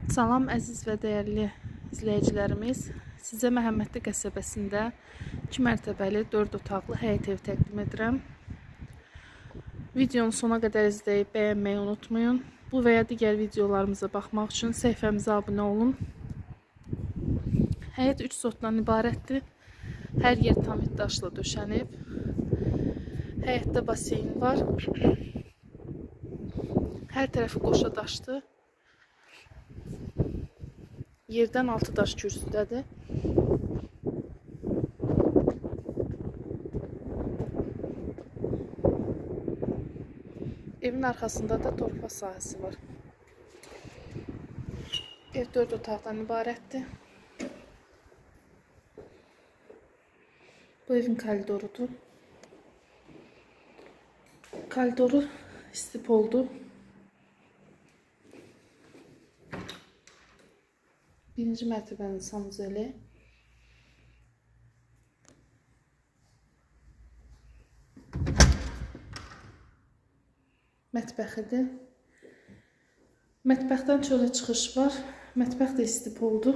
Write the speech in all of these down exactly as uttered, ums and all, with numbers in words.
Salam əziz və dəyərli izləyicilərimiz. Sizə Məhəmmədli qəsəbəsində iki mərtəbəli dörd otaqlı həyət evi təqdim edirəm. Videonu sona qədər izləyib bəyənməyi unutmayın. Bu və ya digər videolarımıza baxmaq üçün səhifəmizə abunə olun. Həyət üç zotdan ibarətdir. Hər yer tam daşla döşənib. Həyətdə baseyn var. Hər tərəfi qoşa daşdır. Yerdən altı daş kürsüdədir. Evin arxasında da torpaq sahəsi var. Ev dörd otaqdan ibarətdir. Bu evin koridorudur. Koridoru istipoldur. Birinci mərtəbənin sanuzeli. Mətbəxidir. Mətbəxdən çölə çıxış var. Mətbəx də istipoldur.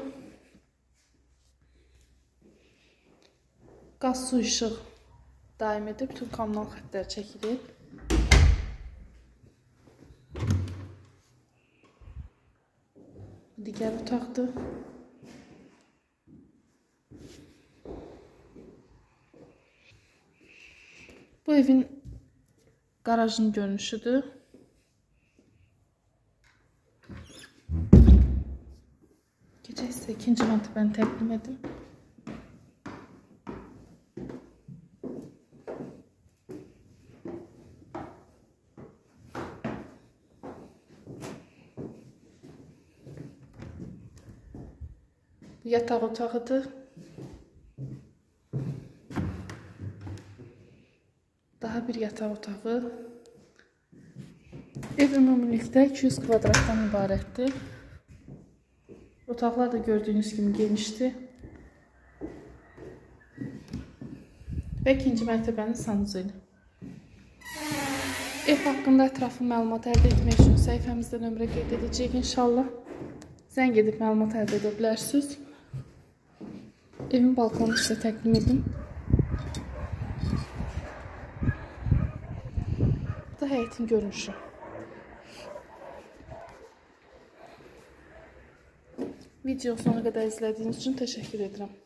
Qaz, su, işıq daimidir. Bütün kommunal xəttlər çəkilir. Digər otaqdır. Bu evin qarajın görünüşüdür. Keçək sizə ikinci mərtəbəni təqdim edim. Yataq otağıdır. Daha bir yataq otağı. Ev ümumilikdə iki yüz kvadratdan ibarətdir. Otaqlar da gördüyünüz kimi genişdir. Və ikinci mərtəbənin sanuzeli. Ev haqqında ətraflı məlumat əldə etmək üçün səhifəmizdə nömrə qeyd edəcəyik inşallah. Zəng edib məlumat əldə edə bilərsiniz. Evin balkonunu sizə təqdim edim. Bu da həyətin görünüşü. Videonu sona qədər izlədiyiniz üçün təşəkkür edirəm.